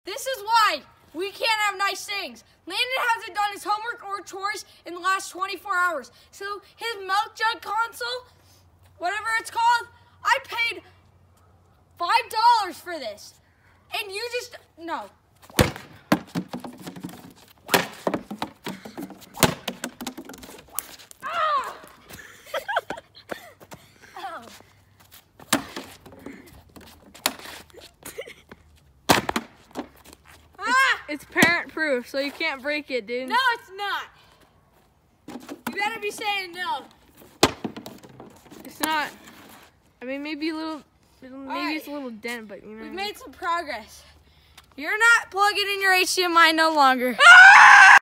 This is why we can't have nice things. Landon hasn't done his homework or chores in the last 24 hours. So his milk jug console, whatever it's called, I paid $5 for this. And you just, no. Ah! Oh. It's parent proof, so you can't break it, dude. No, it's not. You better be saying no. It's not. I mean, maybe a little. Maybe right. It's a little dent, but you know. We've made some progress. You're not plugging in your HDMI no longer.